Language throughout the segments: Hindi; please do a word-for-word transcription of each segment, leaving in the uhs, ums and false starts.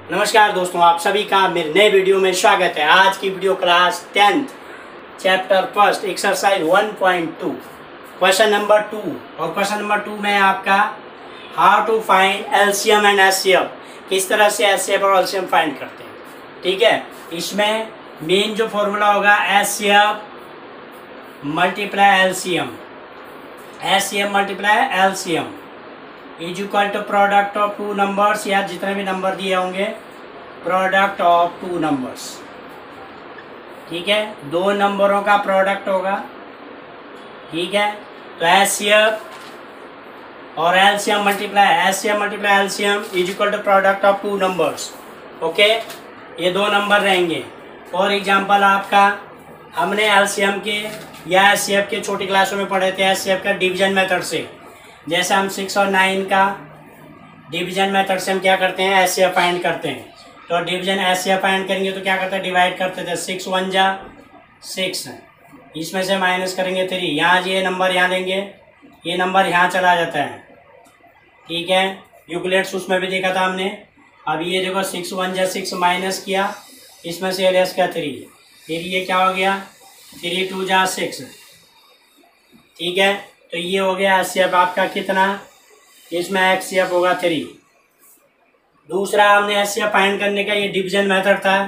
नमस्कार दोस्तों, आप सभी का मेरे नए वीडियो में स्वागत है। आज की video class tenth chapter first exercise one point two question number two. और क्वेश्चन नंबर टू में आपका how to find LCM and HCF, किस तरह से एचसीएफ और एलसीएम फाइंड करते हैं। ठीक है, इसमें मेन जो फॉर्मूला होगा HCF multiply LCM, HCF multiply LCM is equal to product of two numbers, या जितने भी नंबर दिए होंगे प्रोडक्ट ऑफ टू नंबर्स। ठीक है, दो नंबरों का प्रोडक्ट होगा। ठीक है, तो एचसीएफ और LCM multiply HCF multiply LCM is equal to product of two numbers. Okay, ये दो नंबर रहेंगे। फॉर एग्जांपल आपका हमने एलसीएम के या एचसीएफ के छोटी क्लासों में पढ़े थे एचसीएफ का डिवीजन मेथड से। जैसे हम सिक्स और नाइन का डिवीजन मेथड से हम क्या करते हैं, एचसीएफ फाइंड करते हैं। तो डिवीजन एचसीएफ फाइंड करेंगे तो क्या करते हैं, डिवाइड करते थे। सिक्स वन जा सिक्स, इसमें से माइनस करेंगे थ्री, यहाँ ये नंबर यहाँ लेंगे, ये नंबर यहाँ चला जाता है। ठीक है, यूक्लिड्स उसमें भी देखा था हमने। अब ये देखो सिक्स वन जा सिक्स माइनस किया, इसमें से लेस किया थ्री, फिर ये क्या हो गया थ्री टू जा सिक्स। ठीक है, तो ये हो गया एचसीएफ आपका कितना, इसमें एचसीएफ होगा थ्री। दूसरा हमने एचसीएफ फाइंड करने का ये डिवीजन मेथड था,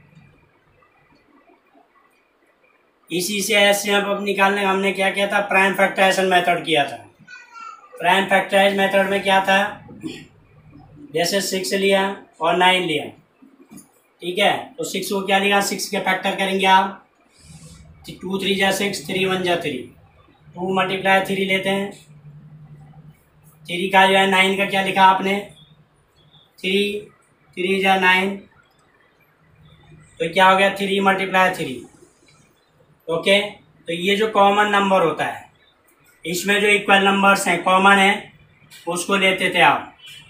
इसी से एचसीएफ अब निकालने का हमने क्या किया था, प्राइम फैक्टराइजेशन मेथड किया था। प्राइम फैक्टराइज मेथड में क्या था, जैसे सिक्स लिया और नाइन लिया। ठीक है, तो सिक्स को क्या लिखा, सिक्स के फैक्टर करेंगे आप, टू थ्री जा सिक्स, थ्री वन जा थ्री, टू मल्टीप्लाई थ्री लेते हैं। थ्री का जो है नाइन का क्या लिखा आपने, थ्री थ्री जा नाइन, तो क्या हो गया थ्री मल्टीप्लाई थ्री। ओके, तो ये जो कॉमन नंबर होता है, इसमें जो इक्वल नंबर्स हैं कॉमन है, उसको लेते थे आप।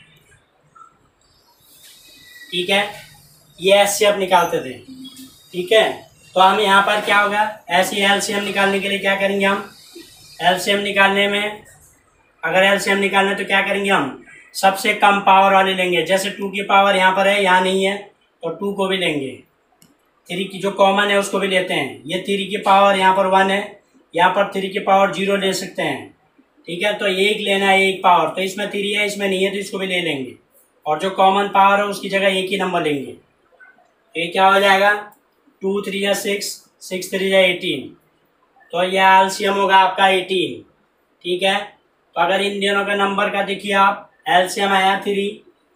ठीक है, ये एचसीएफ निकालते थे। ठीक है, तो हम यहाँ पर क्या होगा, ऐसी एलसीएम निकालने के लिए क्या करेंगे, हम एलसीएम निकालने में अगर एलसीएम निकालने तो क्या करेंगे, हम सबसे कम पावर वाले लेंगे। जैसे टू की पावर यहाँ पर है, यहाँ नहीं है, तो टू को भी लेंगे। थ्री की जो कॉमन है उसको भी लेते हैं। ये थ्री की पावर यहाँ पर वन है, यहाँ पर थ्री की पावर जीरो ले सकते हैं। ठीक है, तो एक लेना है, एक पावर, तो इसमें थ्री है इसमें नहीं है, तो इसको भी ले लेंगे। और जो कॉमन पावर है उसकी जगह एक ही नंबर लेंगे। ये क्या हो जाएगा, टू थ्री या सिक्स, सिक्स थ्री या एटीन, तो यह एलसीएम होगा आपका एटीन। ठीक है, तो अगर इन दोनों का नंबर का देखिए आप, एलसीएम आया थ्री,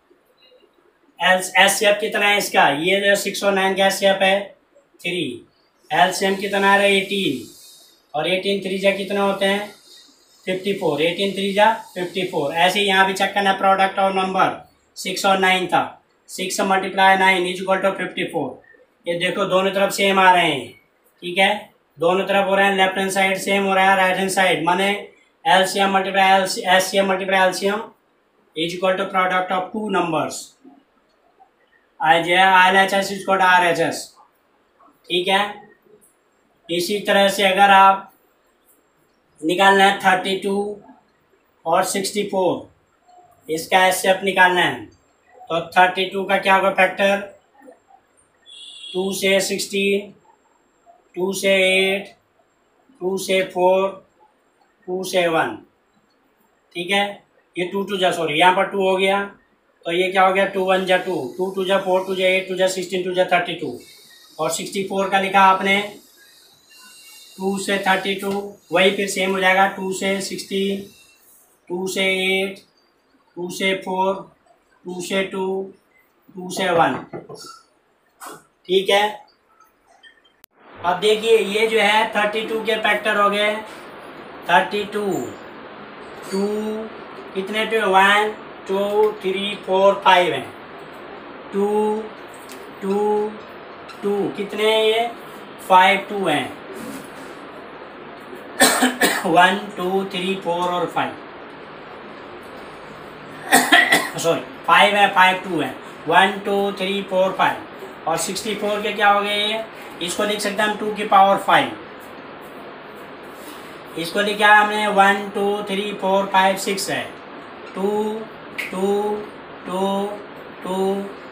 एचसीएफ कितना है इसका, ये जो सिक्स और नाइन का एचसीएफ है थ्री, एलसीएम कितना है एटीन, और एटीन थ्री जा कितने होते हैं फिफ्टी फोर, एटीन थ्री जा फिफ्टी फोर। ऐसे ही यहाँ भी चेक करना, प्रोडक्ट और नंबर सिक्स और नाइन था, six multiply nine is equal to fifty four. ये देखो दोनों तरफ सेम आ रहे हैं। ठीक है, दोनों तरफ हो रहे हैं, लेफ्ट हैंड साइड सेम हो रहा है, राइट हैंड साइड, माने LCM multiply HCF multiply LCM is equal to product of two numbers, I J I H S is equal to R H S. ठीक है, इसी तरह से अगर आप निकालना है थर्टी टू और सिक्सटी फोर, इसका एचसीएफ निकालना है, तो थर्टी टू का क्या होगा फैक्टर, टू से सिक्सटीन, टू से एट, टू से फोर, टू से वन। ठीक है, ये टू टू जा सॉरी यहाँ पर टू हो गया, तो ये क्या हो गया, टू वन जा टू, टू टू जा फोर, टू जा एट, टू जा सिक्सटीन, टू जा थर्टी टू। और सिक्सटी फोर का लिखा आपने, टू से थर्टी टू, वही फिर सेम हो जाएगा, टू से सिक्सटीन, टू से एट, टू से फोर, टू से टू, टू से वन। ठीक है, अब देखिए ये जो है थर्टी टू के फैक्टर हो गए, थर्टी टू, टू कितने two, one two three four five हैं, टू टू टू कितने हैं ये, फाइव टू हैं, वन टू थ्री फोर और फाइव, सॉरी फाइव है, फाइव टू है, one two three four five. और सिक्सटी फोर के क्या हो गए ये, इसको लिख सकते हैं हम टू की पावर फाइव, इसको लिखा हमने one two three four five six है, two two two two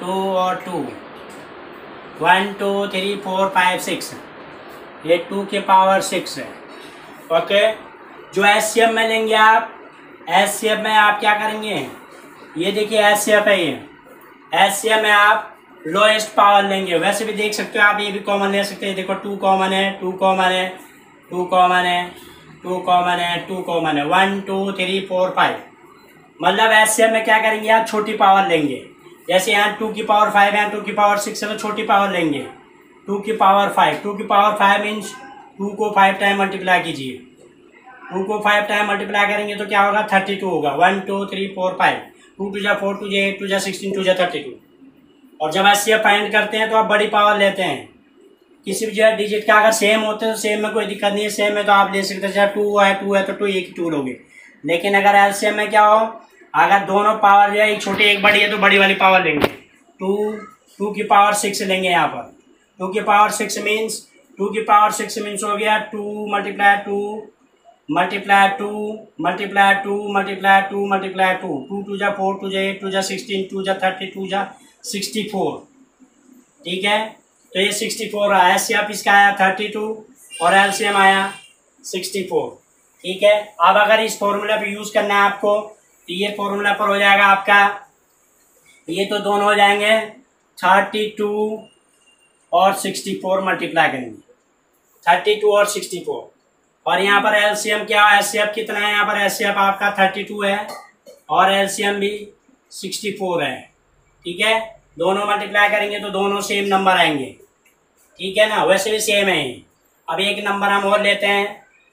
two और two, one two three four five six, ये टू के पावर सिक्स है। ओके, जो एच सी एफ में लेंगे आप, एच सी एफ में आप क्या करेंगे, ये देखिए एच सी एफ है, ये एच सी एफ में आप लोएस्ट पावर लेंगे। वैसे भी देख सकते हो आप, ये भी कॉमन ले सकते हैं। देखो टू कॉमन है, टू कॉमन है, टू कॉमन है, टू कॉमन है, टू कॉमन है, one two three four five. मतलब एच सी एफ में क्या करेंगे आप, छोटी पावर लेंगे। जैसे यहाँ टू की पावर फाइव है, टू की पावर सिक्स है, तो छोटी पावर लेंगे। टू की पावर फाइव, टू की पावर फाइव मीन्स टू को फाइव टाइम मल्टीप्लाई कीजिए। टू को फाइव टाइम मल्टीप्लाई करेंगे तो क्या होगा, थर्टी टू होगा। One two three four five, two two जा फोर, टू जा एट, टू जा सिक्सटीन, टू जा थर्टी टू। और जब एच सी एफ फाइंड करते हैं तो आप बड़ी पावर लेते हैं। किसी भी जो है डिजिट का अगर सेम होते हैं तो सेम में कोई दिक्कत नहीं है, सेम में तो आप ले सकते हैं। चाहे टू है, टू है तो टू एक ही टू लोगे। लेकिन अगर एल सी एम में क्या हो, अगर दोनों पावर जो है एक छोटी एक बड़ी है तो बड़ी वाली पावर लेंगे। टू टू की पावर सिक्स लेंगे यहाँ पर। टू की पावर सिक्स मीन्स टू की पावर सिक्स मीन्स हो गया two multiply two multiply two multiply two multiply two multiply two, two two जा फोर, टू जा एट, टू जा सिक्सटीन, टू जा थर्टी, टू जा सिक्सटी फोर। ठीक है, तो ये सिक्सटी फोर आया। एच सी एफ इसका आया थर्टी टू और एल सी एम आया सिक्सटी फोर। ठीक है, अब अगर इस फॉर्मूला पे यूज करना है आपको तो ये फॉर्मूला पर हो जाएगा आपका, ये तो दोनों हो जाएंगे थर्टी टू और सिक्सटी फोर मल्टीप्लाई करेंगे, थर्टी टू और सिक्सटी फोर। और यहाँ पर एल सी एम क्या, एच सी एफ कितना है, यहाँ पर एच सी एफ आपका थर्टी टू है और एल सी एम भी सिक्सटी फोर है। ठीक है, दोनों मल्टीप्लाई करेंगे तो दोनों सेम नंबर आएंगे। ठीक है ना, वैसे भी सेम है। अब एक नंबर हम और लेते हैं,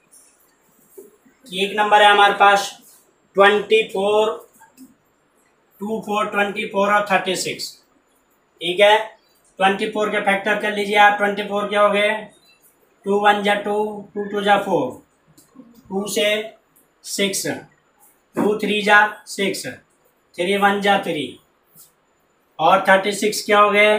एक नंबर है हमारे पास twenty four, two four twenty four और थर्टी सिक्स। ठीक है, ट्वेंटी फोर के फैक्टर कर लीजिए आप। ट्वेंटी फोर क्या हो गए, टू वन जा टू, टू टू जा फोर, टू से सिक्स, टू थ्री जा सिक्स, थ्री वन जा थ्री। और थर्टी सिक्स क्या हो गए,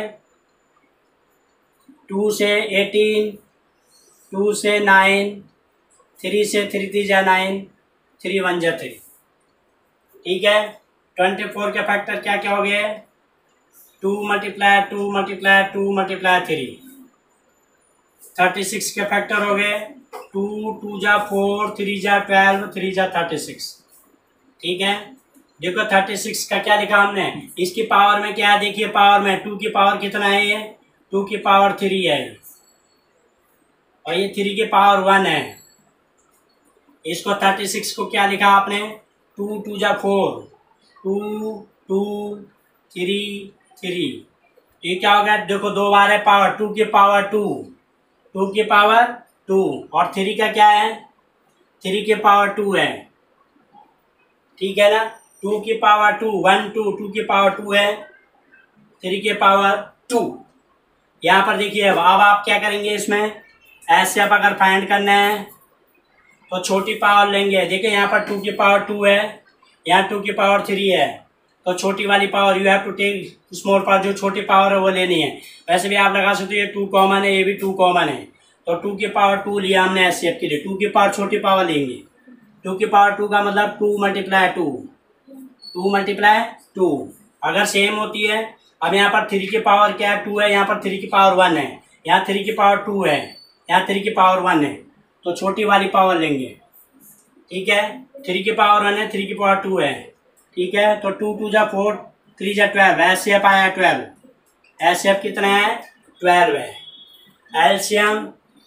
टू से एटीन, टू से नाइन, थ्री से थ्री थ्री जा नाइन, थ्री वन जा थ्री। ठीक है, ट्वेंटी फोर के फैक्टर क्या क्या हो गए, two multiply two multiply two multiply three. Thirty six के फैक्टर हो गए टू, टू जा फोर, थ्री जा ट्वेल्व, थ्री जा थर्टी सिक्स। ठीक है, देखो थर्टी सिक्स का क्या लिखा हमने, इसकी पावर में क्या है, देखिए पावर में टू की पावर कितना है, ये टू की पावर थ्री है और ये थ्री की पावर वन है। इसको थर्टी सिक्स को क्या लिखा आपने, टू टू जा four, two two three three. ये क्या हो गया, देखो दो बार है पावर, टू की पावर टू, टू की पावर टू और थ्री का क्या है, थ्री की पावर टू है। ठीक है ना, टू की power two, one two, two की पावर टू है, थ्री की पावर टू। यहाँ पर देखिए अब आप क्या करेंगे, इसमें ऐसे आप अगर फाइंड करना है तो छोटी पावर लेंगे। देखिए यहाँ पर टू की पावर टू है, यहाँ टू की पावर थ्री है, तो छोटी वाली power you have to take small power, जो छोटी पावर है वो लेनी है। वैसे भी आप लगा सकते हो ये टू कॉमन है, ये भी टू कॉमन है, तो टू की पावर टू लिया हमने एच सी एफ के लिए। टू की पावर छोटी पावर लेंगे, टू की पावर टू का मतलब two multiply two, two multiply two अगर सेम होती है। अब यहाँ पर थ्री की पावर क्या है, टू है, यहाँ पर थ्री की पावर वन है, यहाँ थ्री की पावर टू है, यहाँ थ्री की पावर वन है, तो छोटी वाली पावर लेंगे। ठीक है, थ्री की पावर वन है, थ्री की पावर टू है। ठीक है, तो टू टू जा फोर, थ्री जा ट्वेल्व, एच सी एफ आया ट्वेल्व। एच सी एफ कितना है, ट्वेल्व है। एलसीएम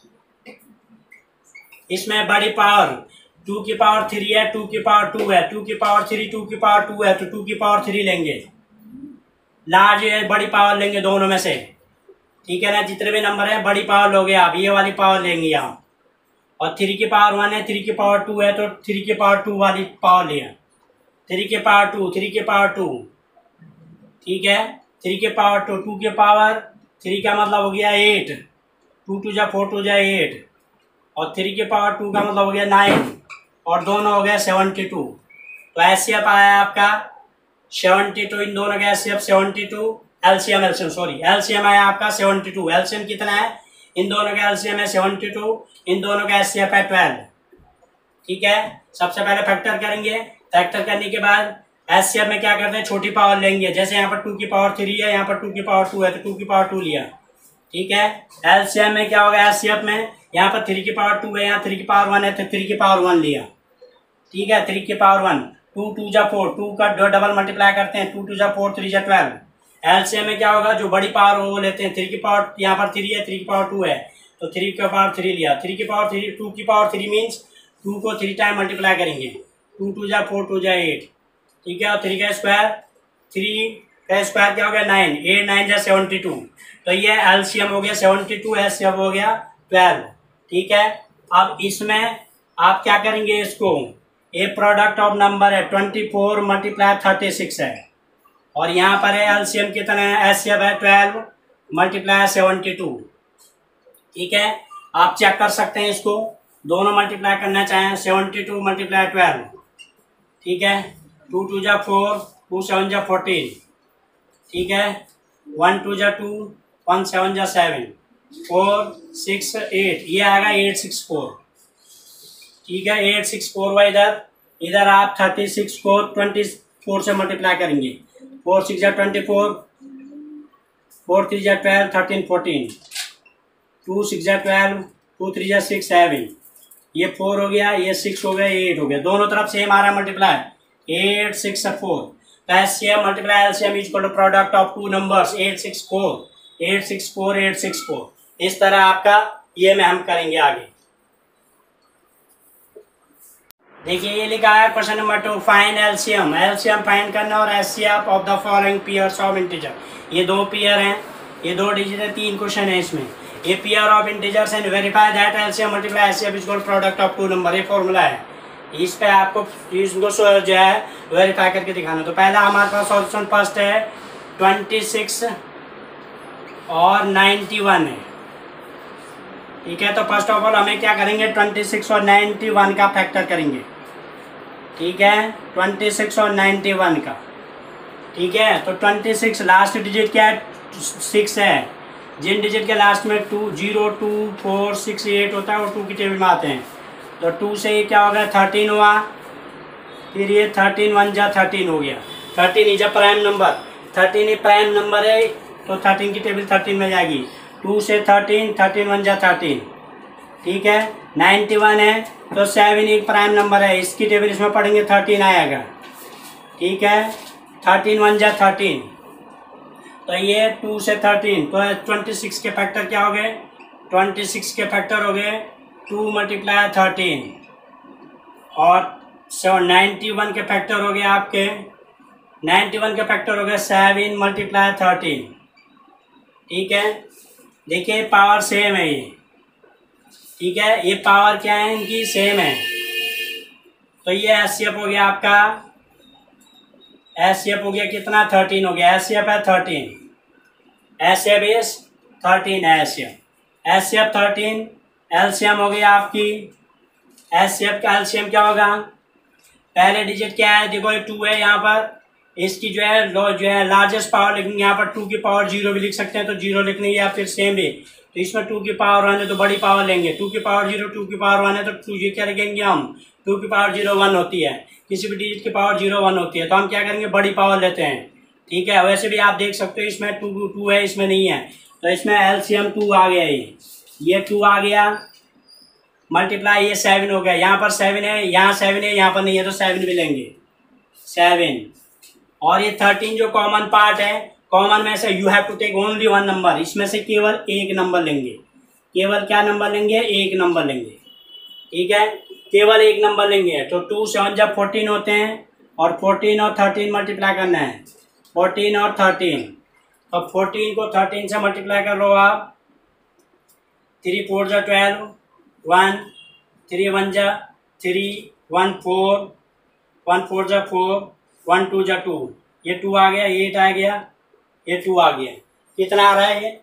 इसमें बड़ी पावर टू की पावर थ्री है, टू की पावर टू है, टू की पावर थ्री, टू की पावर टू है, तो टू की पावर थ्री लेंगे। लार्ज है, बड़ी पावर लेंगे दोनों में से। ठीक है ना, जितने भी नंबर है बड़ी पावर लोगे आप, ये वाली पावर लेंगे यहाँ। और थ्री की पावर वन है, थ्री की पावर टू है, तो थ्री की पावर टू वाली पावर लिया। थ्री के पावर टू, थ्री के पावर टू। ठीक है, थ्री के पावर टू, टू के पावर थ्री का मतलब हो गया एट, टू टू जा फोर, टू जा एट, और थ्री के पावर टू का मतलब हो गया नाइन, और दोनों हो गया सेवेंटी टू। तो एच सी एफ आया आपका सेवेंटी टू, इन दोनों का H C F seventy two. LCM LCM sorry LCM आया आपका सेवेंटी टू। एलसीएम कितना है, इन दोनों का एलसीएम है सेवेंटी टू, इन दोनों का एच सी एफ है ट्वेल्व। ठीक है, सबसे पहले फैक्टर करेंगे, फैक्टर करने के बाद एचसीएफ में क्या करते हैं, छोटी पावर लेंगे। जैसे यहाँ पर टू की पावर थ्री है, यहाँ पर टू की पावर टू है, तो टू की पावर टू लिया, ठीक है। एलसीएम में क्या होगा, एचसीएफ में यहाँ पर थ्री की पावर टू है, यहाँ थ्री की पावर वन है, तो थ्री की पावर वन लिया, ठीक है। थ्री की पावर वन, टू टू जा फोर, टू का दो डबल मल्टीप्लाई करते हैं, टू टू जा फोर, थ्री जा ट्वेल्व। एलसीएम में क्या होगा, जो बड़ी पावर वो लेते हैं, थ्री की पावर यहाँ पर थ्री है, थ्री की पावर टू है, तो थ्री की पावर थ्री लिया, थ्री की पावर थ्री, टू की पावर थ्री मीन्स टू को थ्री टाइम मल्टीप्लाई करेंगे, टू टू जा फोर, टू जा एट, ठीक है। और थ्री का स्क्वायर, थ्री का स्क्वायर क्या हो गया, नाइन, एट नाइन जा सेवेंटी टू, तो ये एलसीएम हो गया सेवेंटी टू, एचसीएफ हो गया ट्वेल्व, ठीक है। अब इसमें आप क्या करेंगे, इसको ए प्रोडक्ट ऑफ नंबर है twenty four multiply thirty six है, और यहाँ पर है एलसीएम कितना है, एचसीएफ है ट्वेल्व मल्टीप्लाई सेवेंटी टू, ठीक है। आप चेक कर सकते हैं इसको, दोनों मल्टीप्लाई करना चाहें, सेवेंटी टू मल्टीप्लाई ट्वेल्व, ठीक है। टू टू जा फोर, टू सेवन जा फोर्टीन, ठीक है। वन टू जा टू, वन सेवन जा सेवन, फोर सिक्स एट, ये आएगा एट सिक्स फोर, ठीक है। एट सिक्स फोर व इधर इधर आप थर्टी सिक्स को ट्वेंटी फोर से मल्टीप्लाई करेंगे, फोर सिक्स जा ट्वेंटी फोर, फोर थ्री जा twelve, thirteen fourteen, two six जा ट्वेल्व, टू थ्री जा सिक्स सेवन, ये फोर हो गया, ये सिक्स हो गया, एट हो गया, दोनों तरफ सेम आ रहा है multiply, eight six four. HCF multiply LCM is equal to product of two numbers eight six four, eight six four, eight six four. इस तरह आपका ये में हम करेंगे आगे। देखिए ये लिखा है question number two, find LCM, LCM find करना और HCF of the following pairs of integer. ये दो पेयर हैं, ये दो डिजिट है, तीन क्वेश्चन है इसमें। ये pair of integers and verify that LCM multiply HCF is equal to product of two number, ये फॉर्मूला है। इस पे आपको इसको जो है वेरीफाई करके दिखाना। तो पहला हमारे पास सॉल्यूशन फर्स्ट है ट्वेंटी सिक्स और नाइन्टी वन है, ठीक है। तो फर्स्ट ऑफ ऑल हमें क्या करेंगे, ट्वेंटी सिक्स और नाइन्टी वन का फैक्टर करेंगे, ठीक है। ट्वेंटी सिक्स और नाइन्टी वन का, ठीक है। तो ट्वेंटी सिक्स लास्ट डिजिट क्या है, सिक्स है, जिन डिजिट के लास्ट में two zero two four six eight होता है वो टू की टेबल में आते हैं। तो टू से ये क्या हो गया, थर्टीन हुआ, फिर ये थर्टीन वन जा थर्टीन हो गया, thirteen is a prime number, thirteen ही प्राइम नंबर है, तो थर्टीन की टेबल थर्टीन में जाएगी। टू से थर्टीन, थर्टीन वन जा थर्टीन, ठीक है। नाइन्टी वन है तो सेवन एक प्राइम नंबर है, इसकी टेबल इसमें पढ़ेंगे थर्टीन आएगा, ठीक है। थर्टीन वन जा थर्टीन, तो ये टू से थर्टीन, तो ट्वेंटी सिक्स के फैक्टर क्या हो गए, ट्वेंटी सिक्स के फैक्टर हो गए टू मल्टीप्लाई थर्टीन, और सो नाइन्टी वन के फैक्टर हो गए आपके, नाइन्टी वन के फैक्टर हो गए सेवन मल्टीप्लाई थर्टीन, ठीक है। देखिए पावर सेम है ये, ठीक है, ये पावर क्या है इनकी, सेम है। तो ये एचसीएफ हो गया आपका, एचसीएफ हो गया कितना, थर्टीन हो गया, एचसीएफ है थर्टीन, एचसीएफ इज थर्टीन है, एचसीएफ एचसीएफ थर्टीन। एलसीएम हो गया आपकी, एचसीएफ का एलसीएम क्या होगा, पहले डिजिट क्या है, देखो ये टू है, यहाँ पर इसकी जो है लो जो है लार्जेस्ट पावर लिखेंगे, यहाँ पर टू की पावर जीरो भी लिख सकते हैं, तो जीरो लिखने या फिर सेम भी, तो इसमें टू की पावर वन है तो बड़ी पावर लेंगे, टू की पावर जीरो, टू की पावर वन है तो टू ये क्या लिखेंगे हम, टू की पावर जीरो वन होती है, किसी भी डिजिट की पावर जीरो वन होती है, तो हम क्या करेंगे, बड़ी पावर लेते हैं, ठीक है। वैसे भी आप देख सकते हो इसमें टू टू है, इसमें नहीं है, तो इसमें एलसीएम टू आ गया, ये ये टू आ गया, मल्टीप्लाई ये सेवन हो गया, यहाँ पर सेवन है, यहाँ सेवन है, यहाँ पर नहीं है, तो सेवन भी लेंगे, सेवन। और ये थर्टीन जो कॉमन पार्ट है, कॉमन में से you have to take only one number, इसमें से केवल एक नंबर लेंगे, केवल क्या नंबर लेंगे, एक नंबर लेंगे, ठीक है, केवल एक नंबर लेंगे। तो टू सेवन जब फोर्टीन होते हैं, और फोर्टीन और थर्टीन मल्टीप्लाई करना है, फोर्टीन और थर्टीन, तो फोर्टीन को थर्टीन से मल्टीप्लाई कर लो आप, थ्री फोर जा ट्वेल्व, वन थ्री वन जा three, one four, one four जा फोर, वन टू जा टू, ये टू आ गया, एट आ गया, ये टू आ गया, कितना आ रहा है ये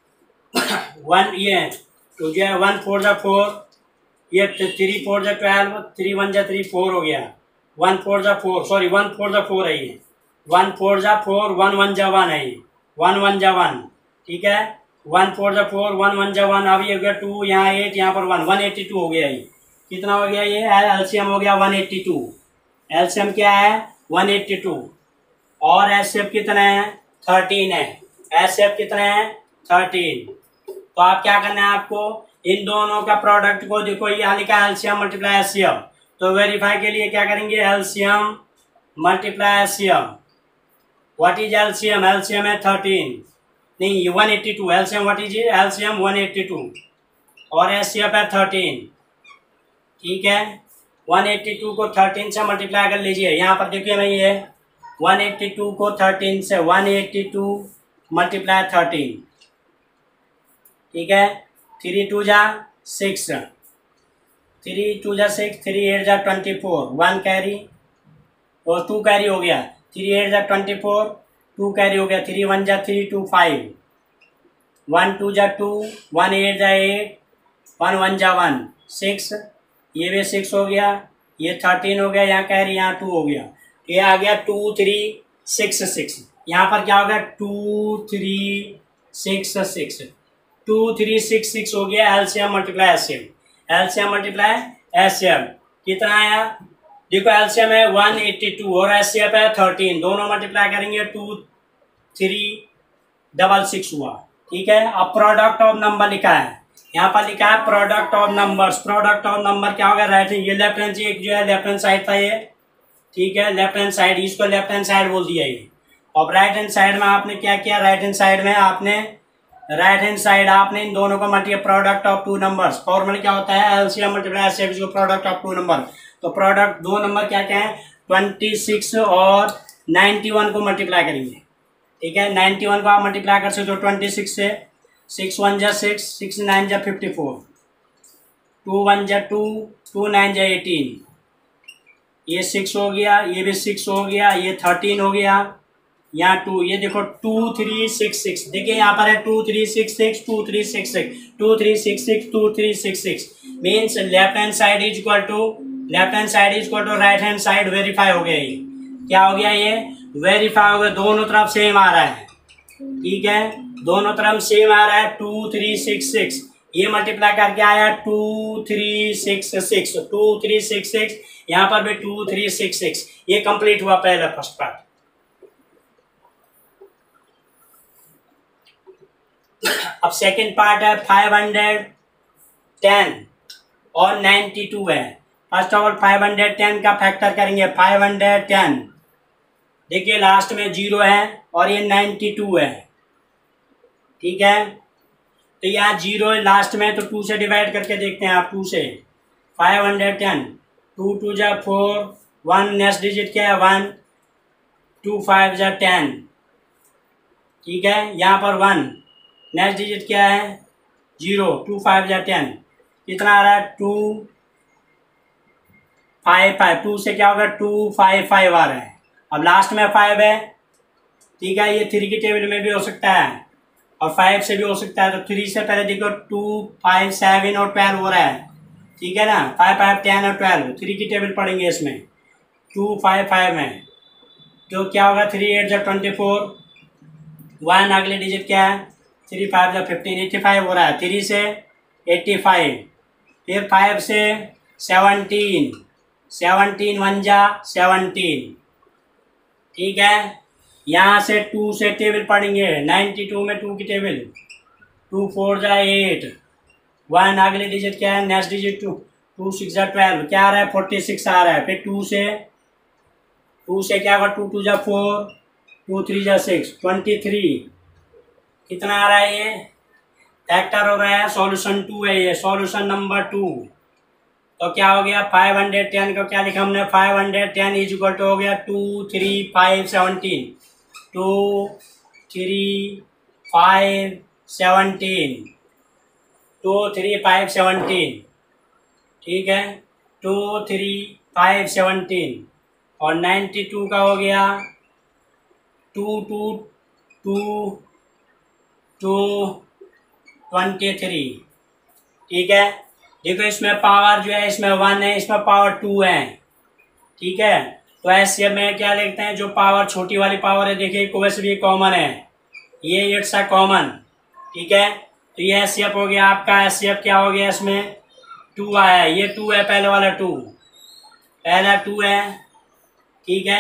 वन, ये टू जो है वन फोर जा फोर, ये थ्री फोर जा ट्वेल्व, थ्री वन जा थ्री, फोर हो गया, वन फोर जा फोर, सॉरी वन फोर जा फोर है ये, वन फोर जा फोर, वन वन जा वन है ये, वन वन जा वन, ठीक है, वन फोर जा फोर, वन वन जा वन, अब ये हो गया टू, यहाँ एट, यहाँ पर वन, वन एट्टी टू हो गया, ये कितना हो गया, ये एलसीएम हो गया वन एट्टी टू, एलसीएम क्या है वन एट्टी टू और एच सी एफ कितना है थर्टीन है, एच सी एफ कितना है थर्टीन। तो आप क्या करना है आपको इन दोनों का प्रोडक्ट को देखो यहाँ लिखा है एलसीएम मल्टीप्लाई एचसीएम, तो वेरीफाई के लिए क्या करेंगे LCM multiply HCM. What is LCM, LCM है थर्टीन नहीं one eighty two, LCM what is LCM one eighty two और एचसीएफ है थर्टीन। ठीक है वन एट्टी टू को थर्टीन से मल्टीप्लाई कर लीजिए। यहाँ पर देखिए मैं ये वन एट्टी टू को थर्टीन से one eighty two multiply thirteen. ठीक है थ्री टू जा सिक्स, थ्री टू जा सिक्स, थ्री एट जा ट्वेंटी फोर, वन कैरी और टू कैरी हो गया, थ्री एट जा ट्वेंटी फोर, टू कैरी हो गया, थ्री वन जा three two five, one two जा टू, वन एट जा एट, वन वन जा वन सिक्स, ये भी सिक्स हो गया, ये थर्टीन हो गया, यहाँ कैरी यहाँ टू हो गया, ये आ गया टू थ्री सिक्स सिक्स। यहाँ पर क्या हो गया two three six six, two three six six हो गया LCM multiply HCM, LCM multiply HCM कितना आया देखो एलसीएम है वन एट्टी टू और एचसीएफ है थर्टीन, दोनों मल्टीप्लाई करेंगे टू थ्री डबल सिक्स हुआ। ठीक है अब प्रोडक्ट ऑफ नंबर लिखा है, यहाँ पर लिखा है product of numbers, product of number क्या होगा राइट ये लेफ्ट हैंड से एक जो है लेफ्ट हैंड साइड था ये, ठीक है लेफ्ट हैंड साइड, इसको लेफ्ट हैंड साइड बोल दिया ये। और राइट हैंड साइड में आपने क्या किया, राइट हैंड साइड में आपने राइट हैंड साइड आपने इन दोनों को multiply product of two numbers, formula क्या होता है LCM multiply HCF is product of two number. तो प्रोडक्ट दो नंबर क्या क्या है ट्वेंटी सिक्स और नाइन्टी वन को मल्टीप्लाई करेंगे। ठीक है नाइन्टी वन को आप मल्टीप्लाई कर सकते हो ट्वेंटी सिक्स से, सिक्स वन जा सिक्स, सिक्स नाइन जा फिफ्टी फोर, टू वन जा टू, टू नाइन जा एटीन, ये सिक्स हो गया, ये भी सिक्स हो गया, ये थर्टीन हो गया, यहाँ टू, ये देखो टू थ्री सिक्स सिक्स, देखिए यहाँ पर है two three six six, two three six six, two three six six, two three six six means left hand side is equal to left hand side is equal to right hand side, verify हो गया ये, क्या हो गया ये वेरीफाई हो गया, दोनों तरफ सेम आ रहा है। ठीक है दोनों तरफ सेम आ रहा है टू थ्री सिक्स सिक्स, ये मल्टीप्लाई करके आया two three six six, two three six six, यहाँ पर भी टू थ्री सिक्स सिक्स, ये कंप्लीट हुआ पहला फर्स्ट पार्ट। अब सेकंड पार्ट है फाइव हंड्रेड टेन और नाइन्टी टू है। First of all five hundred ten का फैक्टर करेंगे, फाइव हंड्रेड टेन देखिए लास्ट में जीरो है और ये नाइन्टी टू है। ठीक है तो यहाँ जीरो है लास्ट में, तो टू से डिवाइड करके देखते हैं आप, टू से five hundred ten, two two जा फोर, वन नेक्स्ट डिजिट क्या है वन, टू फाइव जा टेन। ठीक है यहाँ पर वन नेक्स्ट डिजिट क्या है जीरो, टू फाइव जा टेन, कितना आ रहा है टू फाइव फाइव, टू से क्या होगा टू फाइव फाइव आ रहा है। अब लास्ट में फाइव है, ठीक है ये थ्री की टेबल में भी हो सकता है और फाइव से भी हो सकता है, तो थ्री से पहले देखो टू फाइव सेवन और ट्वेल्व हो रहा है। ठीक है ना फाइव फाइव टेन और ट्वेल्व, थ्री की टेबल पढ़ेंगे इसमें, टू फाइव फाइव में तो क्या होगा थ्री एट जा ट्वेंटी फोर, वन अगले डिजिट क्या है थ्री फाइव जा फिफ्टीन, एट्टी फाइव हो रहा है, थ्री से एट्टी फाइव, फिर फाइव से सेवनटीन, सेवनटीन वन जा सेवनटीन। ठीक है यहाँ से टू से टेबल पढ़ेंगे, नाइन्टी टू में टू की टेबल, टू फोर जा एट, वन अगले डिजिट क्या है next digit two, two six जा ट्वेल्व, क्या आ रहा है फोर्टी सिक्स आ रहा है, फिर टू से टू से क्या होगा टू टू जा फोर, टू थ्री जा सिक्स, ट्वेंटी थ्री, कितना आ रहा है ये फैक्टर हो रहा है, सॉल्यूशन टू है ये, सॉल्यूशन नंबर टू। तो क्या हो गया फाइव हंड्रेड टेन को क्या लिखा हमने, five hundred ten is equal to हो गया two three five seventeen, two three five seventeen, two three five seventeen. ठीक है टू थ्री फाइव सेवनटीन और नाइन्टी टू का हो गया two two two two twenty three. ठीक है देखो इसमें पावर जो है इसमें वन है, इसमें पावर टू है। ठीक है तो ऐसे में क्या लिखते हैं, जो पावर छोटी वाली पावर है देखिए को वैसे भी कॉमन है, ये इट्स अ कॉमन। ठीक है तो ये एस सी एफ हो गया आपका, एस सी एफ क्या हो गया इसमें टू आया है, ये टू है पहले वाला टू, पहला टू है। ठीक है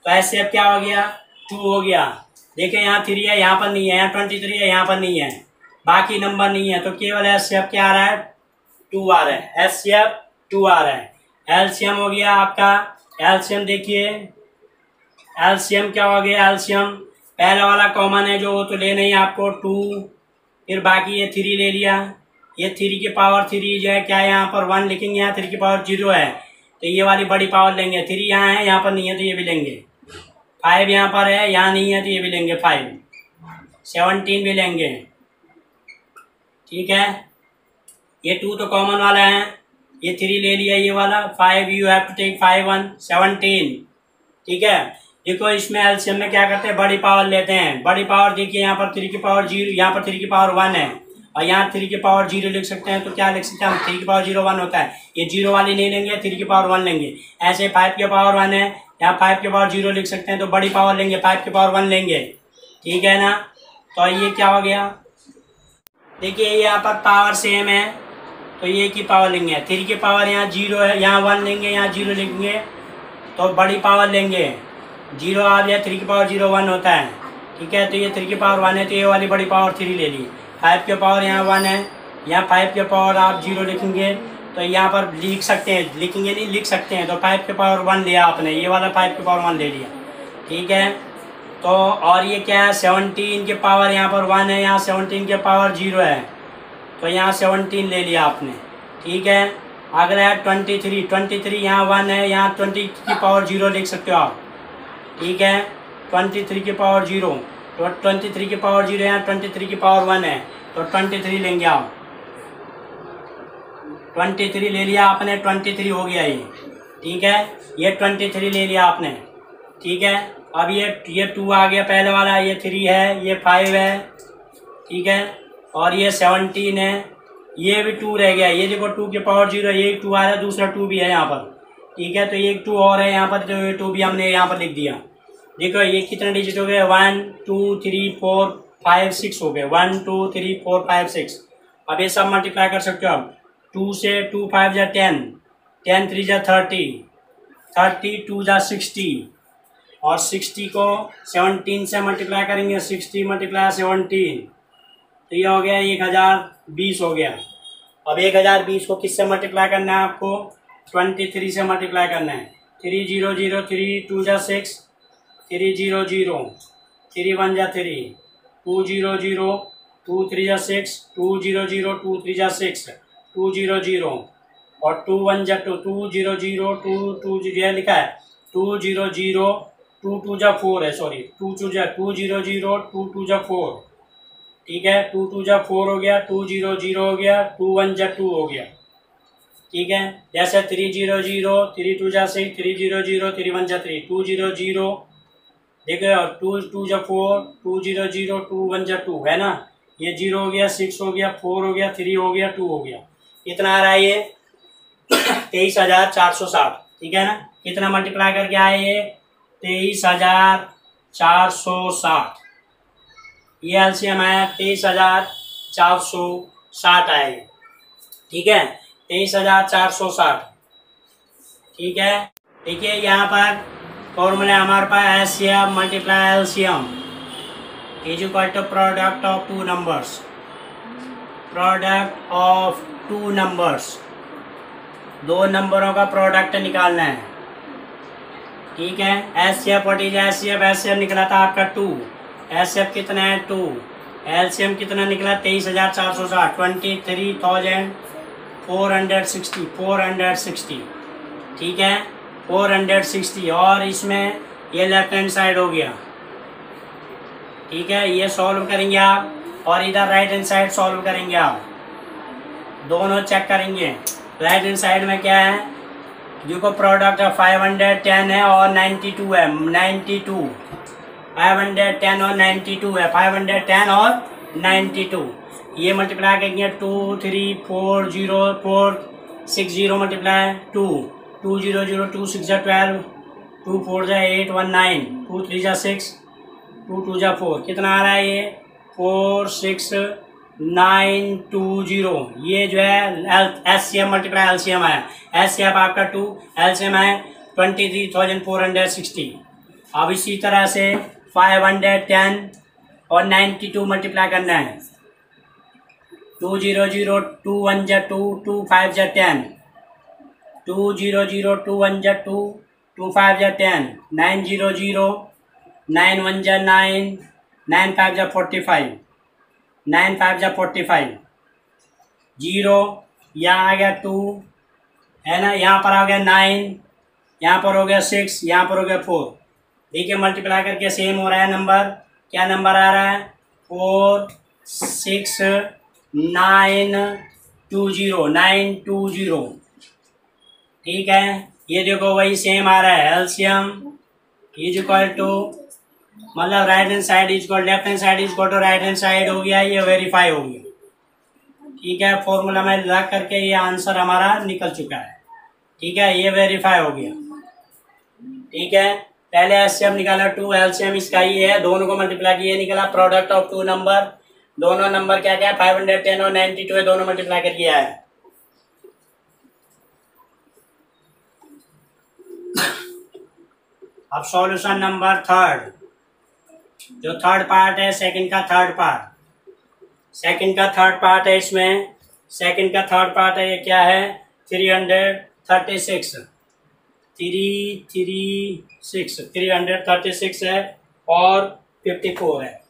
तो एस सी एफ क्या हो गया, टू हो गया। देखिए यहाँ थ्री है, यहाँ पर नहीं है, यहाँ ट्वेंटी थ्री है, यहाँ पर नहीं है, बाकी नंबर नहीं है, तो केवल एस सी एफ क्या आ रहा है, टू आ रहा है, एस सी एफ टू आ रहा है। एलसीएम हो गया आपका, एलसीएम देखिए एलसीएम क्या हो गया, एलसीएम पहला वाला कॉमन है जो, तो लेना ही आपको टू, फिर बाकी ये थ्री ले लिया, ये थ्री की पावर थ्री जो है क्या है यहाँ पर वन लिखेंगे, यहाँ थ्री की पावर जीरो है तो ये वाली बड़ी पावर लेंगे, थ्री यहाँ है यहाँ पर नहीं है तो ये भी लेंगे, फाइव यहाँ पर है यहाँ नहीं है तो ये भी लेंगे फाइव, सेवनटीन भी लेंगे, ठीक है। ये टू तो कॉमन वाला है, ये थ्री ले लिया, ये वाला five, you have to take five one seventeen, ठीक है। देखो इसमें एलसीएम में क्या करते हैं, बड़ी पावर लेते हैं, बड़ी पावर देखिए यहाँ पर थ्री की पावर जीरो, यहाँ पर थ्री की पावर वन है और यहाँ थ्री की पावर जीरो लिख सकते हैं, तो क्या लिख सकते हैं हम, थ्री की पावर जीरो वन होता है, ये जीरो वाली नहीं लेंगे, थ्री की पावर वन लेंगे। ऐसे फाइव की पावर वन है, यहाँ फाइव की पावर जीरो लिख सकते हैं, तो बड़ी पावर लेंगे, फाइव की पावर वन लेंगे, ठीक है ना। तो ये क्या हो गया, देखिए यहाँ पर पावर सेम है तो ये की पावर लेंगे, थ्री की पावर यहाँ जीरो है, यहाँ वन लेंगे, यहाँ जीरो लेंगे, तो बड़ी पावर लेंगे, जीरो आ गया, थ्री की पावर जीरो वन होता है, ठीक है। तो ये थ्री की पावर वन है तो ये वाली बड़ी पावर थ्री ले ली, फाइव के पावर यहाँ वन है, यहाँ फाइव के पावर आप जीरो लिखेंगे तो यहाँ पर लिख सकते हैं, लिखेंगे नहीं लिख सकते हैं, तो फाइव के पावर वन लिया आपने, ये वाला फाइव के पावर वन ले लिया, ठीक है। तो और ये क्या है, सेवनटीन के पावर यहाँ पर वन है, यहाँ सेवनटीन के पावर जीरो है तो यहाँ सेवनटीन ले लिया आपने, ठीक है। अगला है ट्वेंटी थ्री, ट्वेंटी थ्री यहाँ वन है, यहाँ ट्वेंटी की पावर जीरो लिख सकते हो आप, ठीक है। ट्वेंटी थ्री की पावर जीरो, तो ट्वेंटी थ्री की पावर जीरो, यहाँ ट्वेंटी थ्री की पावर वन है तो ट्वेंटी थ्री लेंगे आप, ट्वेंटी थ्री ले लिया आपने, ट्वेंटी थ्री हो गया ये, ठीक है। ये ट्वेंटी थ्री ले लिया आपने, ठीक है। अब ये ये टू आ गया पहले वाला, ये थ्री है, ये फाइव है, ठीक है, और ये सेवनटीन है, ये भी टू रह गया, ये देखो टू की पावर जीरो, ये टू आ रहा है, दूसरा टू भी है यहाँ पर, ठीक है। तो ये टू और है यहाँ पर, तो ये टू भी हमने यहाँ पर लिख दिया। देखो ये कितने डिजिट हो गए, one two three four five six हो गए, one two three four five six. अब ये सब मल्टीप्लाई कर सकते हो आप, टू से टू फाइव जा टेन, टेन थ्री जा थर्टी, थर्टी टू जा सिक्सटी, और सिक्सटी को सेवनटीन से मल्टीप्लाई करेंगे, सिक्सटी मल्टीप्लाई सेवनटीन तो ये हो गया एक हज़ार बीस हो गया। अब एक हज़ार बीस को किससे मल्टीप्लाई करना है आपको, ट्वेंटी थ्री से मल्टीप्लाई करना है, three zero zero, three two जा six, three zero zero, three one जा three, two zero zero, two three जा six, two zero zero, two three जा सिक्स, टू जीरो जीरो, और टू वन जा two, two zero zero, two two ये लिखा है, two zero zero, two two जा फोर है, सॉरी टू टू जा two zero zero, two two जा फोर, ठीक है, टू टू जा फोर हो गया, टू जीरो जीरो हो गया, टू वन जा टू हो गया, ठीक है। जैसे three zero zero, three two जा six, three zero zero, three one जा थ्री, टू जीरो जीरो, देखो और टू टू जा four, two zero zero, two one जा टू है ना, ये जीरो हो गया, सिक्स हो गया, फोर हो गया, थ्री हो गया, टू हो गया, कितना आ रहा है ये तेईस हजार चार सौ साठ, ठीक है ना। कितना मल्टीप्लाई करके आए ये, तेईस हजार चार सौ साठ, ये एलसीएम है, तेईस हजार चार सौ साठ आए, ठीक है, तेईस हजार चार सौ साठ, ठीक है। देखिए यहाँ पर फॉर्मूला हमारे पास LCM multiply LCM is equal to product of two numbers, product of two numbers, दो नंबरों का प्रोडक्ट निकालना है, ठीक है। LCM what is LCM, LCM निकला था आपका टू, एलसीएम कितना है टू, एलसीएम कितना निकला तेईस हजार चार सौ साठ, twenty three thousand four hundred sixty, four hundred sixty, ठीक है, फोर हंड्रेड सिक्सटी, और इसमें ये लेफ्ट हैंड साइड हो गया, ठीक है। ये सॉल्व करेंगे आप, और इधर राइट हैंड साइड सॉल्व करेंगे आप, दोनों चेक करेंगे। राइट हैंड साइड में क्या है, देखो प्रोडक्ट है फाइव हंड्रेड टेन है और नाइन्टी टू है, ninety two, five hundred ten और नाइन्टी टू है, फाइव हंड्रेड टेन और नाइन्टी टू, ये मल्टीप्लाई करेंगे, two three four zero four six zero multiply two, two zero zero, two six जा ट्वेल्व, टू फोर जा eight, one nine, two three जा सिक्स, टू टू जा फोर, कितना आ रहा है ये four six nine two zero, ये जो है S C M multiply LCM है, एस सी एम आपका टू, एलसीएम है twenty three thousand four hundred sixty, अब इसी तरह से फाइव हंड्रेड टेन और नाइन्टी टू मल्टीप्लाई करना है। Two zero zero two one जा टू, टू फाइव जा ten, two zero zero two one जा टू, टू फाइव जा ten, nine zero zero, nine one जा नाइन, नाइन फाइव जा फोर्टी फाइव, नाइन फाइव जा फोर्टी फाइव, जीरो, यहाँ आ गया टू, है ना, यहाँ पर आ गया नाइन, यहाँ पर हो गया सिक्स, यहाँ पर हो गया फोर। देखिए मल्टीप्लाई करके सेम हो रहा है नंबर। क्या नंबर आ रहा है? Four six nine two zero, nine two zero. ठीक है, ये देखो वही सेम आ रहा है। एलसीएम इज इक्वल टू, मतलब right hand side is equal, left hand side is equal to right hand side हो गया, ये वेरीफाई हो गया। ठीक है, फॉर्मूला में लग करके ये आंसर हमारा निकल चुका है। ठीक है, ये वेरीफाई हो गया। ठीक है, पहले एलसीएम निकाला टू, एलसीएम इसका ही है, दोनों को मल्टीप्लाई किया, निकला प्रोडक्ट ऑफ टू नंबर। दोनों नंबर क्या क्या है? फाइव हंड्रेड टेन और नाइन्टी टू है, दोनों मल्टीप्लाई कर किया है। अब सॉल्यूशन नंबर थर्ड, जो थर्ड पार्ट है सेकंड का थर्ड पार्ट, सेकंड का थर्ड पार्ट है इसमें, सेकंड का थर्ड पार्ट है, ये क्या है? Three hundred thirty six, three three six, three hundred thirty six है और फिफ्टी फोर है।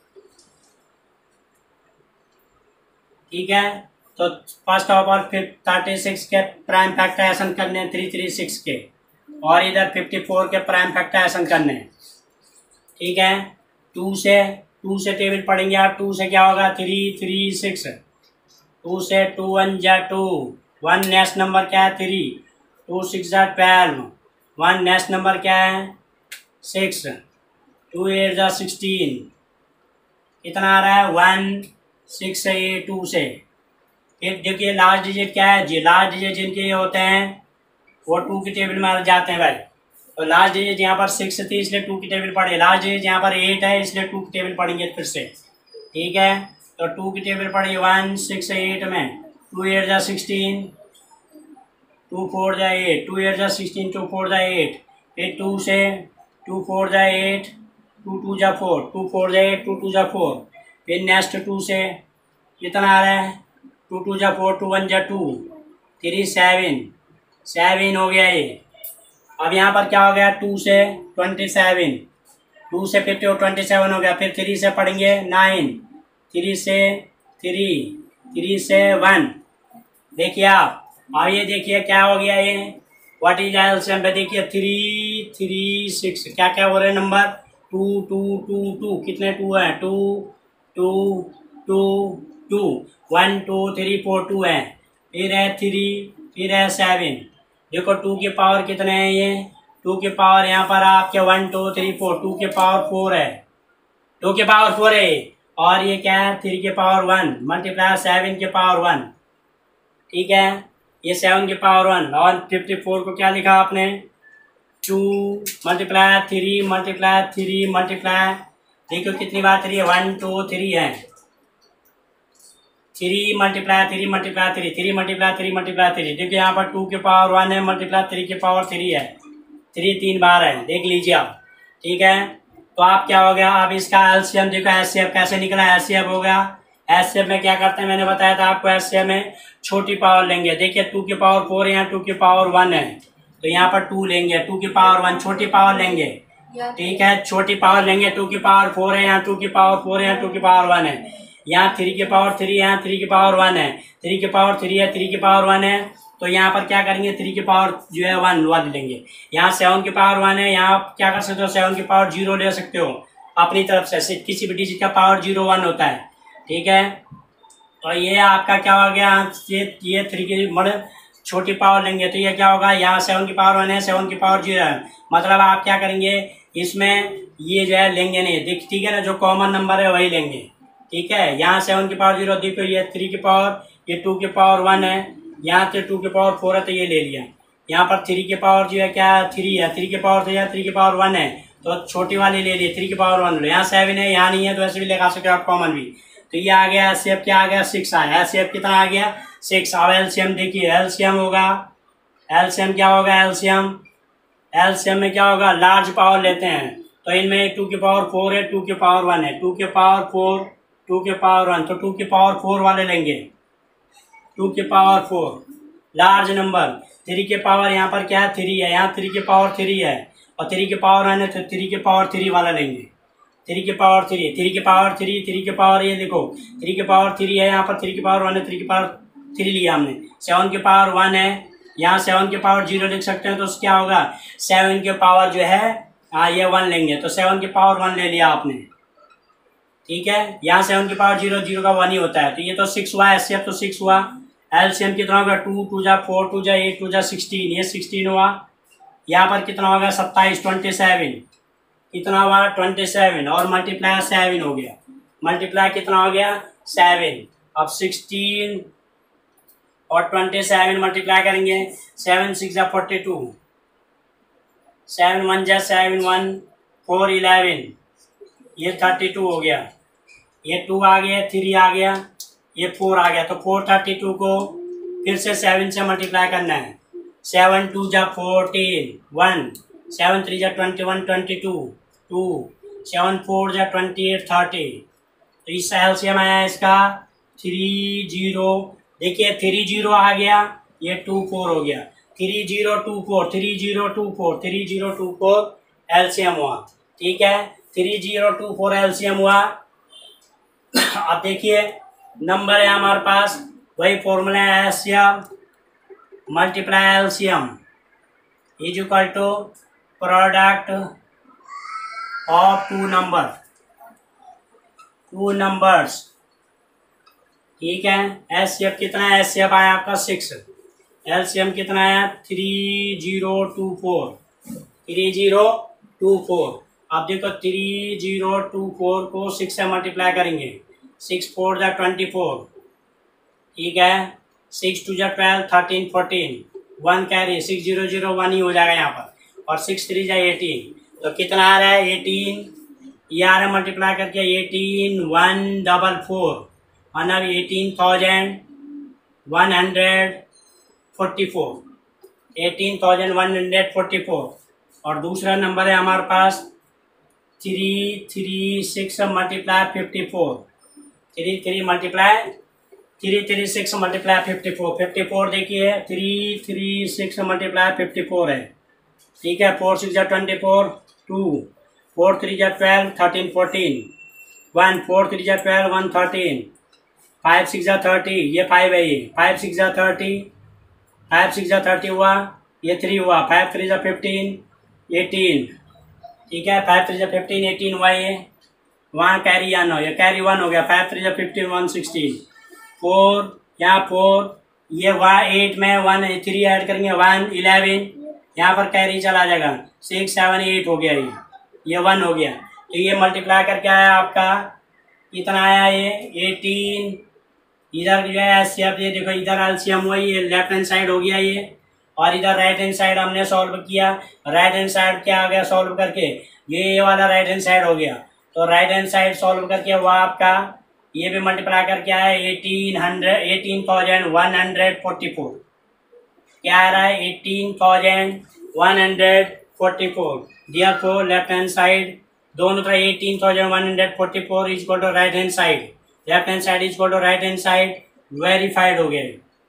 ठीक है, तो first of all thirty six के प्राइम फैक्टराइजेशन करने हैं, थ्री थ्री सिक्स के, और इधर फिफ्टी फोर के प्राइम फैक्टराइजेशन करने हैं। ठीक है, टू से टू से टेबल पढ़ेंगे आप। टू से क्या होगा? थ्री थ्री सिक्स, टू से टू वन जा टू, वन नेक्स्ट नंबर क्या है? थ्री, टू सिक्स जा ट्वेल्व, वन नेक्स्ट नंबर क्या है? सिक्स, टू एट जा सिक्सटीन, कितना आ रहा है? वन सिक्स एट टू से। फिर देखिए लास्ट डिजिट क्या है जी? लास्ट डिजिट जिनके ये होते हैं वो टू की टेबल में जाते हैं भाई। तो लास्ट डिजिट यहाँ पर सिक्स थी इसलिए टू की टेबल पढ़े, लास्ट डिजिट यहाँ पर एट है इसलिए टू की टेबल पढ़ेंगे फिर से। ठीक है, तो टू की टेबल पढ़ी वन सिक्स एट में, टू एट जा सिक्सटीन, टू फोर जा एट, टू एट जा सिक्सटीन, टू फोर जा एट, फिर टू से टू फोर जा एट, टू टू जा फोर, टू फोर जा एट, टू टू जा फोर, फिर नेक्स्ट टू से कितना आ रहा है? टू टू जा फोर, टू वन जा टू, थ्री सेवन, सेवन हो गया ये। अब यहाँ पर क्या हो गया? टू से ट्वेंटी सेवन, टू से फिफ्टी और ट्वेंटी सेवन हो गया। फिर थ्री से पढ़ेंगे नाइन, थ्री से थ्री, थ्री से वन। देखिए आप, अब ये देखिए क्या हो गया ये? व्हाट इज एलसीएम पे देखिए, थ्री थ्री सिक्स, क्या क्या हो रहे number? Two two two two, कितने टू हैं? Two two two two, one two three four two है, फिर है थ्री, फिर है सेवन। देखो टू के पावर कितने हैं? ये टू के पावर यहाँ पर आपके one two three four, two के पावर फोर है, टू के पावर फोर है। और ये क्या है? थ्री के पावर वन मल्टीप्लाई सेवन के पावर वन। ठीक है, ये सेवन के पावर वन। और फिफ्टी फोर को क्या लिखा आपने? Two multiply three multiply three multiply, देखो कितनी बार थ्री है? वन टू थ्री है, three multiply three multiply three, three multiply three multiply three. देखिए यहाँ पर टू के पावर वन है मल्टीप्लाई थ्री के पावर थ्री है, थ्री तीन बार है, देख लीजिए आप। ठीक है, तो आप क्या हो गया? अब इसका एलसीएम देखो, एचसीएफ कैसे निकला? एचसीएफ हो गया। एचसीएफ में क्या करते हैं? मैंने बताया था आपको, एचसीएफ में छोटी पावर लेंगे। देखिए टू के पावर फोर है, यहाँ टू के पावर वन है, तो यहाँ पर टू लेंगे, टू की पावर वन, छोटी पावर लेंगे। ठीक है, छोटी पावर लेंगे, टू की पावर फोर है, यहाँ टू की पावर फोर है, यहाँ टू की पावर वन है, यहाँ थ्री के पावर थ्री है, यहाँ थ्री के पावर वन है, थ्री के पावर थ्री है, थ्री के पावर वन है, तो यहाँ पर क्या करेंगे? थ्री के पावर जो है वन वन लेंगे। यहाँ सेवन के पावर वन है, यहाँ आप क्या कर सकते हो? सेवन के पावर जीरो ले सकते हो अपनी तरफ से, किसी भी डिजिट का पावर जीरो वन होता है। ठीक है, तो ये आपका क्या हो गया? ये ये थ्री की मतलब छोटी पावर लेंगे, तो ये क्या होगा? यहाँ सेवन की पावर वन है, सेवन की पावर जीरो है, मतलब आप क्या करेंगे? इसमें ये जो है लेंगे नहीं, देख ठीक है ना, जो कॉमन नंबर है वही लेंगे। ठीक है, यहाँ सेवन की पावर जीरो, देखो ये थ्री की पावर, ये टू की पावर वन है, यहाँ से टू की पावर फोर है, तो ये ले लिया। यहाँ पर थ्री की पावर जो है क्या? थ्री है, थ्री की पावर थ्री है, थ्री की पावर वन है, तो छोटी वाली ले ली, थ्री की पावर वन लो। यहाँ सेवन है, यहाँ नहीं है, तो ऐसे भी लगा सकते हो आप कॉमन भी। तो ये आ गया एलसीएम, क्या आ गया? सिक्स आया। एलसीएम कितना आ गया? सिक्स। अब एलसीएम देखिए, एलसीएम होगा, एलसीएम क्या होगा? एलसीएम एलसीएम में क्या होगा? लार्ज पावर लेते हैं, तो इनमें टू की पावर फोर है, टू की पावर वन है, टू के पावर फोर, टू के पावर वन, तो टू की पावर फोर वाले लेंगे, टू के power four large number. Three के पावर यहाँ पर क्या है, थ्री है, यहाँ थ्री के पावर थ्री है और थ्री के पावर वन है, तो थ्री के पावर थ्री वाला लेंगे, थ्री के पावर थ्री, थ्री के पावर थ्री, थ्री के पावर ये देखो थ्री के पावर थ्री है, यहाँ पर थ्री के पावर वन है, थ्री के पावर थ्री लिया हमने। सेवन के पावर वन है, यहाँ सेवन के पावर जीरो लिख सकते हैं, तो क्या होगा सेवन के पावर जो है हाँ ये वन लेंगे, तो सेवन के पावर वन ले लिया आपने, ठीक है। यहाँ सेवन के पावर जीरो, जीरो का वन ही होता है, तो ये तो सिक्स हुआ, एस तो सिक्स हुआ। एलसीएम कितना होगा, टू टू जा फोर, टू जा एट, टू जा सिक्सटीन, ये सिक्सटीन हुआ। यहाँ पर कितना होगा सत्ताईस, ट्वेंटी सेवन, कितना हुआ ट्वेंटी सेवन, और मल्टीप्लाई सेवन हो गया, मल्टीप्लाई कितना हो गया सेवन। अब सिक्सटीन और ट्वेंटी सेवन मल्टीप्लाई करेंगे, सेवन सिक्स जा फोर्टी टू, सेवन वन जा सेवन वन, फोर इलेवन, ये थर्टी टू हो गया, ये टू आ गया, थ्री आ गया, ये फोर आ गया, तो फोर थर्टी टू को फिर से सेवन से मल्टीप्लाई करना है। सेवन टू जा फोर्टीन, वन, सेवन थ्री जा twenty one, twenty two, two, seven four जा ट्वेंटी एट, थर्टी, तो इस एलसीएम आया इसका थ्री जीरो। देखिए थ्री जीरो आ गया, ये टू फोर हो गया, three zero two four, three zero two four, three zero two four LCM हुआ, ठीक है, three zero two four LCM हुआ। अब देखिए नंबर है हमारे पास, वही फॉर्मूला है, LCM multiply LCM is equal to product of two number, two numbers, ठीक है। एलसीएम कितना है, एलसीएम आया आपका सिक्स, एलसीएम कितना है three zero two four, three zero two four. अब देखो थ्री जीरो टू फोर को सिक्स से मल्टीप्लाई करेंगे, सिक्स फोर जा ट्वेंटी फोर, ठीक है, सिक्स टू जा twelve, thirteen fourteen, one carry, six zero zero one ही हो जाएगा यहाँ पर, और सिक्स थ्री जा एटीन, तो कितना आ रहा है एटीन, ये आ रहा है मल्टीप्लाई करके एटीन वन डबल फोर, मतलब eighteen thousand one hundred forty four, eighteen thousand one hundred forty four. और दूसरा नंबर है हमारे पास three three six multiply fifty four, three three multiply three three six multiply fifty four, fifty four देखिए three three six multiply fifty four है, ठीक है, फोर सिक्स जा twenty four, two, four three जा twelve, thirteen fourteen, one, four three जा twelve, one thirteen, five six जा थर्टी, ये फाइव है, ये फाइव सिक्स जा थर्टी, फाइव सिक्स जा थर्टी हुआ, ये थ्री हुआ, फाइव थ्री जा फिफ्टीन, एटीन, ठीक है, फाइव थ्री जा फिफ्टीन, एटीन हुआ, ये वहाँ कैरी या नो, ये कैरी वन हो गया, फाइव थ्री जा फिफ्टीन, वन सिक्सटीन, फोर, यहाँ फोर, ये वहाँ एट में वन थ्री ऐड करेंगे, वन इलेवन, यहाँ पर कैरी चला जाएगा, सिक्स सेवन एट हो गया, ये ये वन हो गया, तो ये मल्टीप्लाई करके आया आपका कितना आया, ये एटीन, इधर जो है एलसीएम, ये देखो इधर एलसीएम हुआ, ये लेफ्ट हैंड साइड हो गया ये, और इधर राइट हैंड साइड हमने सॉल्व किया, राइट हैंड साइड क्या आ गया सॉल्व करके, ये ये वाला राइट हैंड साइड हो गया, तो राइट हैंड साइड सॉल्व करके हुआ आपका, ये भी मल्टीप्लाई करके आया eighteen hundred eighteen thousand one hundred forty four, क्या आ रहा है eighteen thousand one hundred forty four, therefore left hand side दोनों तरह eighteen thousand one hundred forty four is equal to right hand side, left hand side is equal to right hand side, verified हो गए,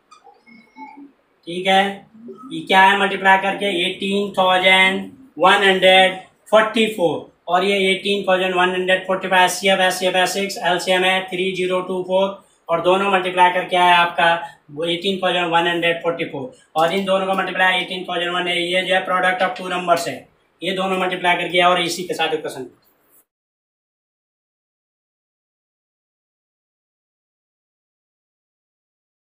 ठीक है। ये क्या है मल्टीप्लाई करके eighteen thousand one hundred forty four, और ये eighteen thousand one hundred forty five, H C F H C F है सिक्स, एलसीएम है थ्री जीरो टू फोर, और दोनों मल्टीप्लाई करके आया आपका वो eighteen thousand one hundred forty four, और इन दोनों का मल्टीप्लाई एटीन थाउजेंड वन है, ये जो है प्रोडक्ट ऑफ टू नंबर्स है, ये दोनों मल्टीप्लाई करके और इसी के साथ क्वेश्चन